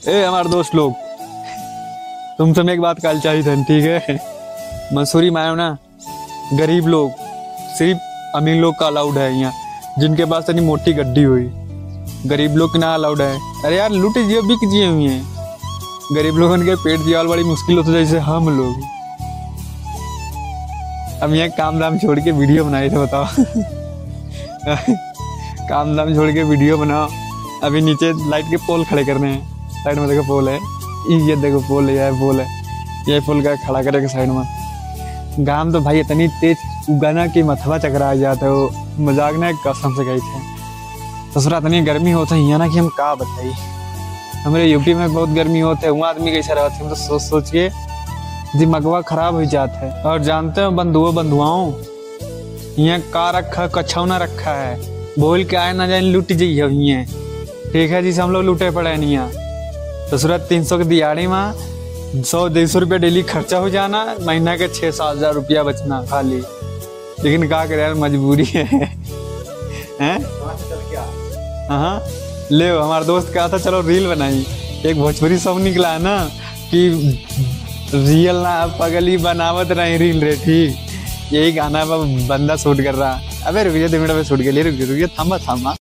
हमारे दोस्त लोग, तुमसे मैं एक बात कहना चाहिए था, ठीक है। मंसूरी मानो ना, गरीब लोग सिर्फ अमीर लोग का अलाउड है यहाँ, जिनके पास इतनी मोटी गड्डी हुई। गरीब लोग ना अलाउड है। अरे यार लूट जियो बिक जिए हुए हैं, गरीब लोगों के पेट दियाल बड़ी मुश्किल होती है, जैसे हम लोग। अब यहाँ काम दाम छोड़ के वीडियो बनाए थे, बताओ। काम दाम छोड़ के वीडियो बनाओ। अभी नीचे लाइट के पोल खड़े करने हैं, साइड में देखो पोल है, ये देखो पोल है, यह पोल है, ये पोल का खड़ा करेगा साइड में। गाम तो भाई इतनी तेज उगाना कि मथवा चकरा जाता है, वो मजाक ना कसम से गई थे। ससुरा इतनी गर्मी होता है यहाँ ना कि हम का बताइए। हमारे यूपी में बहुत गर्मी होता है, वहाँ आदमी कैसा रहते हैं, तो सोच सोच के दिमागवा खराब हो जाता है। और जानते हो बंधुआओं यहाँ का रखा कछौ ना रखा है, बोल के आए ना जाए लूट जाइए यहाँ, ठीक है। जिसे हम लोग लूटे पड़े नहीं यहाँ। ससुरा 300 की दिहाड़ी में 100-150 रुपया डेली खर्चा हो जाना, महीना के 6-7 हज़ार रुपया बचना खाली। लेकिन क्या करे यार, मजबूरी है। हैं? हाँ ले, हमारा दोस्त कहा था चलो रील बनाई। एक भोजपुरी सॉन्ग निकला है ना कि रियल ना पगली बनावत नहीं रील रे, ठीक। यही गाना पर बंदा शूट कर रहा। अबे रुक जा 2 मिनट में शूट के लिए, रुक जा थमा।